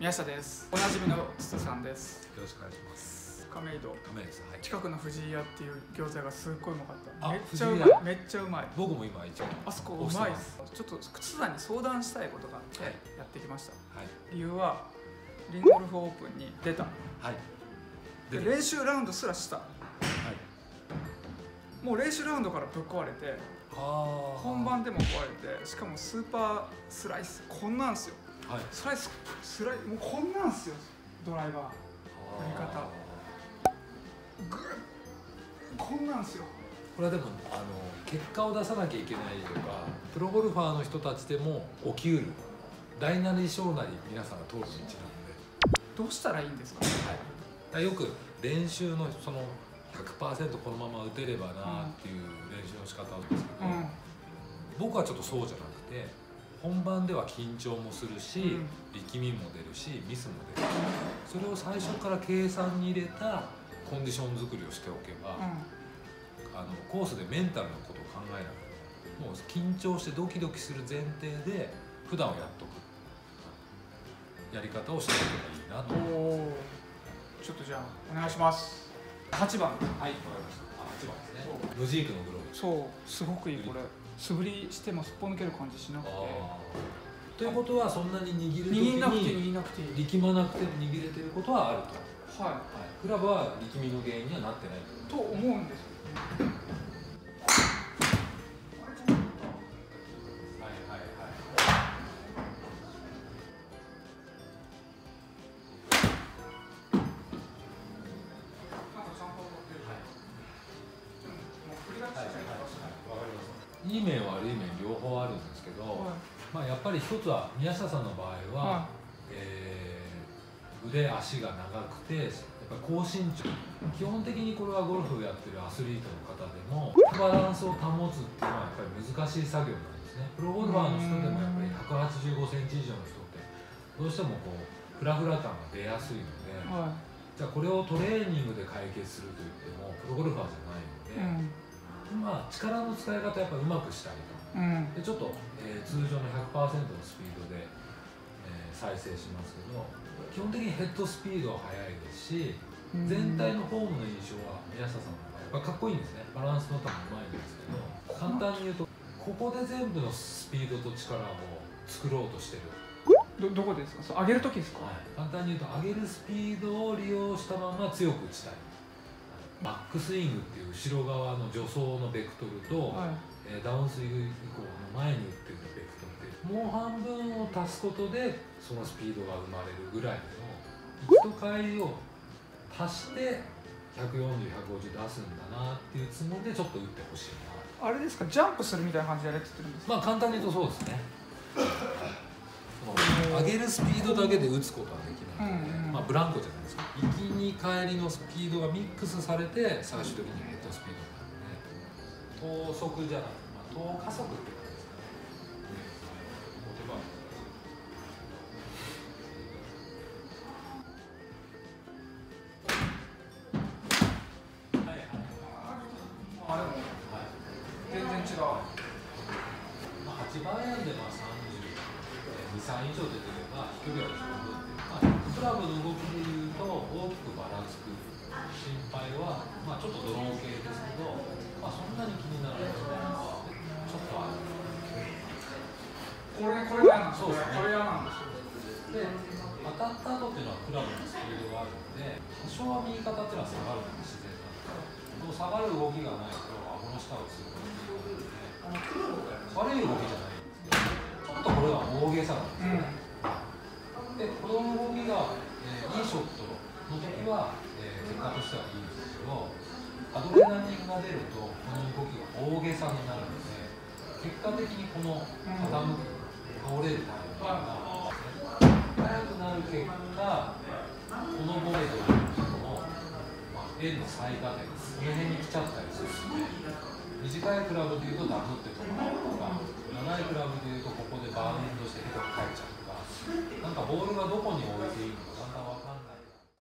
宮下です。おなじみのつつさんです。 よろしくお願いします。 亀戸。 亀です。はい。 近くの藤井屋っていう餃子がすっごいうまかった。 あ、 めっちゃうまい。めっちゃうまい。 僕も今一応あそこうまいです。ちょっとつつさんに相談したいことがあってやってきました。 はい。 理由はリンゴルフオープンに出た。 はい。 で練習ラウンドすらした。 はい。 もう練習ラウンドからぶっ壊れて、本番でも壊れて、しかもスーパースライスこんなんすよ。はい。スライもうこんなんすよ。ドライバー振り方グッこんなんすよ。 これはでも結果を出さなきゃいけないとか、プロゴルファーの人たちでも起きうる大なり小なり皆さんが通る道なので、 どうしたらいいんですか。 はい、よく練習のその 100% このまま打てればなっていう練習の仕方をですけど、僕はちょっとそうじゃなくて、本番では緊張もするし、力みも出るしミスも出る、それを最初から計算に入れたコンディション作りをしておけば、コースでメンタルのことを考えなくてもう緊張してドキドキする前提で普段をやっとくやり方をしておけばいいなと思います。 ちょっとじゃあお願いします。8番。 はい、わかりました。8番ですね。ムジークのグローブ。 そう、すごくいい。これ素振りしてもすっぽ抜ける感じしなくて。 ということはそんなに握る時に握なくていい。 力まなくても握れてることはあると。 はい。 クラブは力みの原因にはなってないと思うんですけどね。 いい面悪い面両方あるんですけど、やっぱり一つは宮下さんの場合は、腕足が長くてやっぱり高身長、基本的にこれはゴルフをやってるアスリートの方でもバランスを保つっていうのはやっぱり難しい作業なんですね。プロゴルファーの人でもやっぱり185センチ以上の人ってどうしてもこうフラフラ感が出やすいので、じゃあこれをトレーニングで解決するといってもプロゴルファーじゃないので、力の使い方やっぱうまくしたりとか、でちょっと、通常の 100% のスピードで、再生しますけど、基本的にヘッドスピードは速いですし、全体のフォームの印象は宮下さんの場合やっぱかっこいいんですね。バランスの感もうまいんですけど、簡単に言うとここで全部のスピードと力を作ろうとしてる。 どこですか。そう上げる時ですか。 簡単に言うと上げるスピードを利用したまま強く打ちたい。バックスイングっていう後ろ側の助走のベクトルと、ダウンスイング以降の前に打ってるベクトルでもう半分を足すことでそのスピードが生まれるぐらいの行きと帰りを足して140、150出すんだなっていうつもりでちょっと打ってほしいな。 あれですか、ジャンプするみたいな感じでやれって言ってるんですか。 簡単に言うとそうですね。上げるスピードだけで打つことはできないので、ブランコじゃないですか。行きに帰りのスピードがミックスされて最終的にヘッドスピードになるので、等速じゃなくて、等加速って感じですかね。 全然違う。 8番アイアンで32、3以上出てれば飛距離は十分っていう、クラブの動きでいうと大きくばらつく心配は、ちょっとドロー系ですけど、そんなに気にならないのはちょっとある。 これが嫌なんですよ。 そうですね。 これ嫌なんですよ。 で、当たった後っていうのはクラブのスピードがあるので、多少は右肩っていうのは下がるのが自然なんですけど、下がる動きがないと顎の下をつくことになるので、悪い動きじゃないんですけど、ちょっとこれは大げさなんですよね。で、この動きが、いいショットの時は、結果としてはいいんですけど、アドレナリンが出るとこの動きが大げさになるので、結果的にこの傾く、倒れるタイミングが速くなる結果、このボレーというのの、円の最下点、この辺に来ちゃったりするので、短いクラブでいうとダフってところとか、長いクラブでいうとここでバウンドしてヘッドが返っちゃうとか、なんかボールがどこに置いていいのかだんだん分かんない。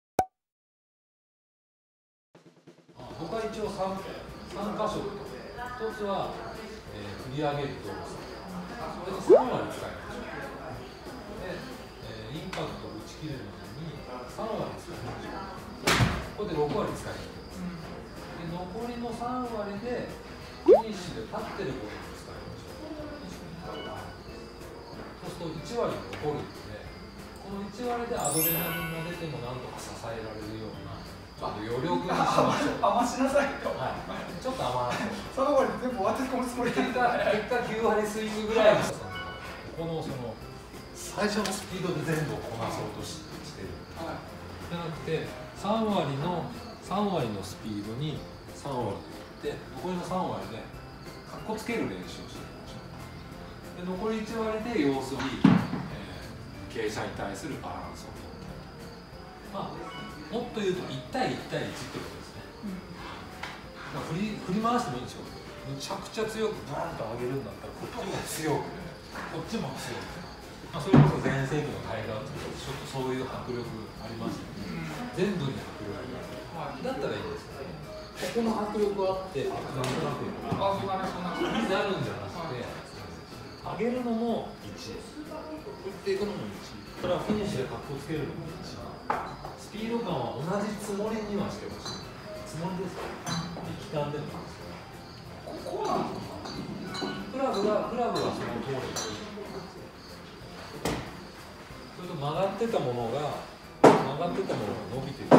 僕は一応3箇所、1つは、振り上げる動作、これで3割使いましょう。で、インパクト打ち切れるまでに3割使いましょう。ここで6割使います。で残りの3割でフィニッシュで立ってることに使いましょう。そうすると1割残るんで、この1割でアドレナリンが出てもなんとか支えられるような余力にしましょう。 余しなさいと。 はい。ちょっと余らせて。 3割で全部割って込むつもりで。 結果9割スイングぐらいのこの最初のスピードで全部をこなそうとしてる。はい。じゃなくて3割のスピードに3割で残りの3割でかっこつける練習をしていきましょう。で残り1割で要するに、傾斜に対するバランスを取る。まあもっと言うと1対1対1ってことですね。振り回してもいいんですよ。むちゃくちゃ強くバーンと上げるんだったらこっちも強くこっちも強く、まあ、それこそ前世紀のタイガーとかちょっとそういう迫力ありましたね。全部に迫力がある。だったらいいですよね。ここの迫力があってなんとなくになるんじゃなくて、上げるのも1、打っていくのも1、それはフィニッシュでかっこつけるのも1。スピード感は同じつもりにはしてほしい。つもりですよ。力感でもいいですよ。 こうなんですか。 クラブがその通りに。それと曲がってたものが伸びていくんですから、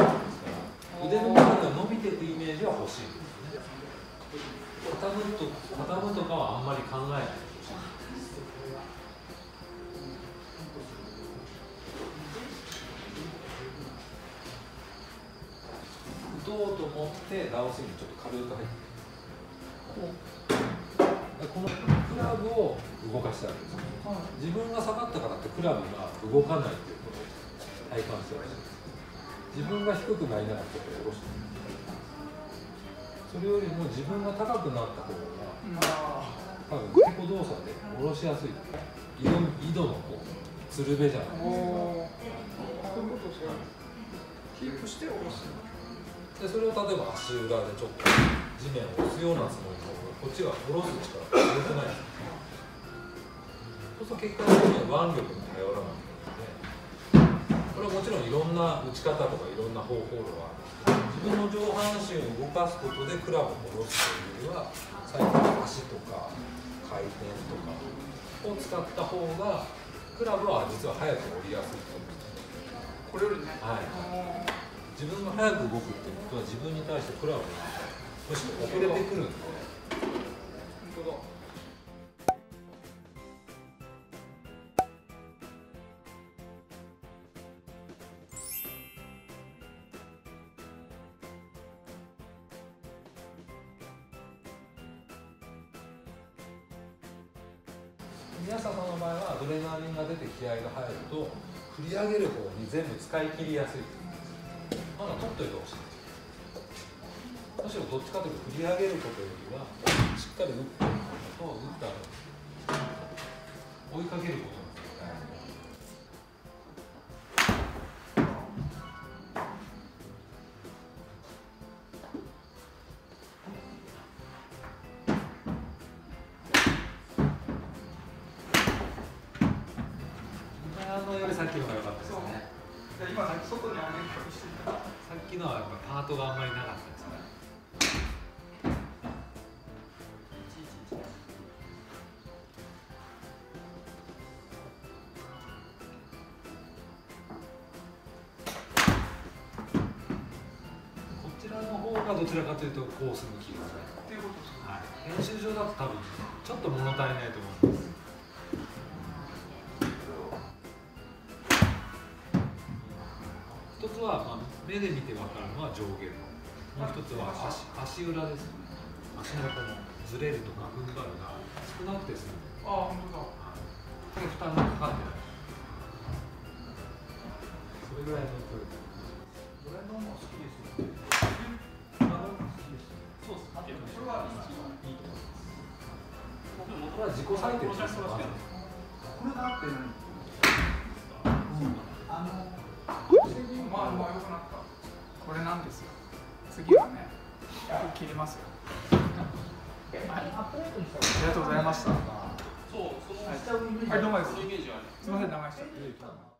腕の中が伸びていくイメージは欲しいですね。傾むとかはあんまり考えないでほしい。打とうと思ってダウンスイングちょっと軽く入って。このクラブを動かしてあげるんです。自分が下がったからってクラブが動かないということを体感してほしい。自分が低くなりながらちょっと下ろして、それよりも自分が高くなった方が多分結構動作で下ろしやすい。井戸のこうつるべじゃないですか。 そういうことですよ。キープして下ろす。 でそれを例えば足裏でちょっと地面を押すようなつもりの方がこっちが下ろす力が強くないですか。そうすると結果的には腕力に頼らないので、これはもちろんいろんな打ち方とかいろんな方法論はあるんですけど、自分の上半身を動かすことでクラブを下ろすというよりは最近足とか回転とかを使った方がクラブは実は早く降りやすいと思うんです。 これよりね。 はい。自分が早く動くっていうことは自分に対してクラブがむしろ遅れてくるんで。 本当だ。 宮下さんの場合はアドレナリンが出て気合が入ると振り上げる方に全部使い切りやすい。まだ取っといてほしい。むしろどっちかというと振り上げることよりはしっかり打って打ったら追いかけることなんですよね。よりさっきのが良かったですね。 今外に上げるようにしてた。 さっきのはやっぱパートがあんまりなかったですね。こちらの方がどちらかというとコース向きですね。 っていうことですか。 はい。練習場だと多分ちょっと物足りないと思います。一つは、目で見て分かるのは上下の、もう一つは足裏ですね。足のこのずれるとか踏ん張るが少なくて済む。 ああ、本当だ。 負担がかかってない。それぐらいの距離。 ドライバーも好きですよね。 ドライバーも好きです。そうです。 これはいいと思います。 これは自己採点です。 これがあって何？まあ良くなった。これなんですよ。次はね、切りますよ。はい、ありがとうございました。はい、どうもです。すみません、長いした。